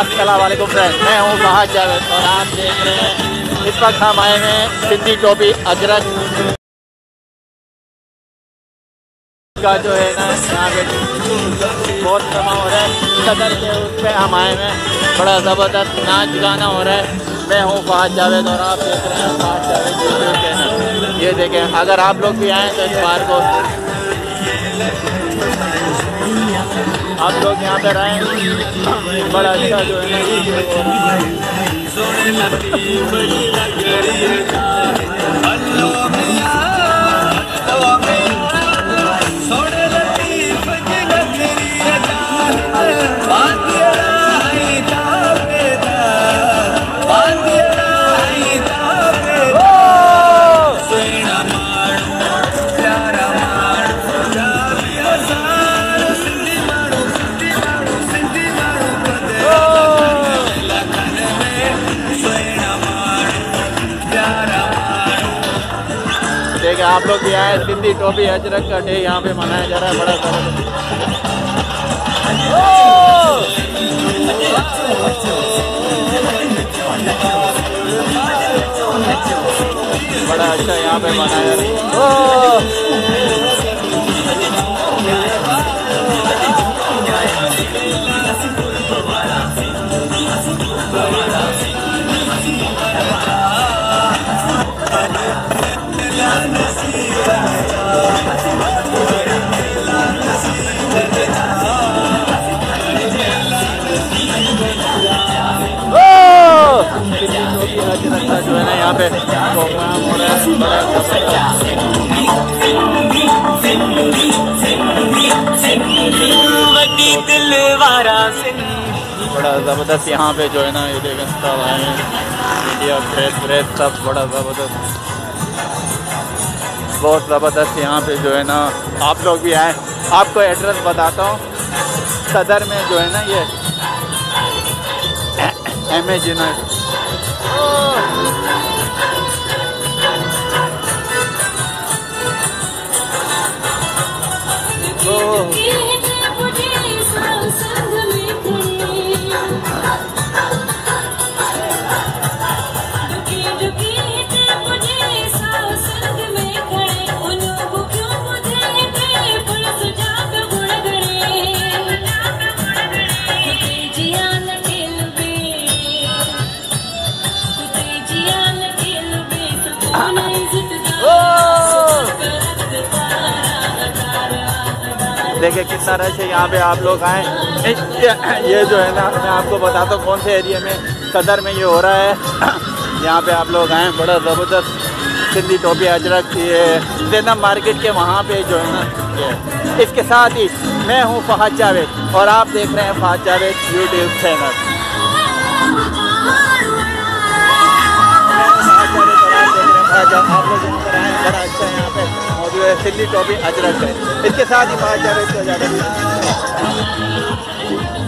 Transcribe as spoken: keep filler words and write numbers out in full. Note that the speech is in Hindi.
अस्सलाम वालेकुम फ्रेंड, मैं हूँ फहद जावेद और आप देख रहे हैं इस वक्त हम आए हैं सिंधी टोपी अजरक का जो है ना यहाँ पे बहुत समा हो रहा है। सदर के उस पर हम आए हैं, बड़ा ज़बरदस्त नाच गाना हो रहा है। मैं हूँ फहद जावेद और आप देख रहे हैं फहद जावेद यूट्यूब चैनल। ये देखें, अगर आप लोग भी आएँ तो इस बार को आप लोग यहाँ पे रहें, बड़ा अच्छा जो है देखिए, आप लोग भी आए। सिंधी टोपी अजरक का डे यहाँ पे मनाया जा रहा है, बड़ा बड़ा अच्छा यहाँ पे मनाया जा रहा है। जो है ना यहाँ पे प्रोग्राम हो रहा है, बड़ा ज़बरदस्त यहाँ पे जो है ना, ये देखें सब आए हैं, मीडिया प्रेस व्रेस सब बड़ा ज़बरदस्त, बहुत ज़बरदस्त यहाँ पे जो है ना। आप लोग भी आए। आपको एड्रेस बताता हूँ, सदर में जो है ना ये एम ए यूनाइटेड देखिए कितना रश है यहाँ पे। आप लोग आए। ये जो है ना, मैं आपको बताता हूँ कौन से एरिया में, सदर में ये हो रहा है। यहाँ पे आप लोग आए, बड़ा ज़बरदस्त सिंधी टोपी अजरक, ये जैनब मार्केट के वहाँ पे जो है ना ये। इसके साथ ही मैं हूँ फहद जावेद और आप देख रहे हैं फहद जावेद यूट्यूब चैनल। आप लोग यहाँ पर आए, बड़ा अच्छा यहाँ पे मौजूद है, सिंधी टोपी अजरक है। इसके साथ ही फहद जावेद को ज़्यादा